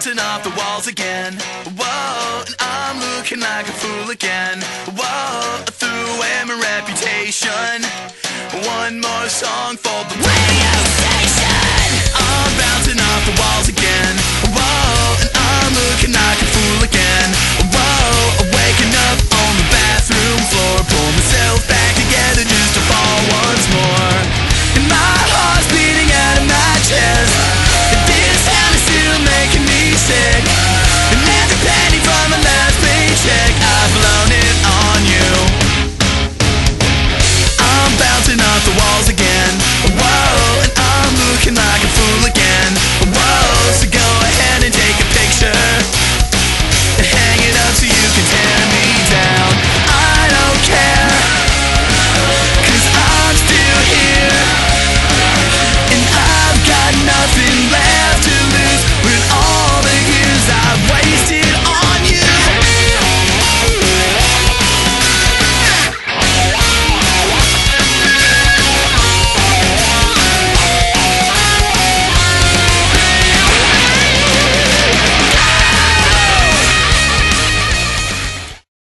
bouncing off the walls again. Whoa, and I'm looking like a fool again. Whoa, I threw away my reputation. One more song for the radio station. I'm bouncing off the walls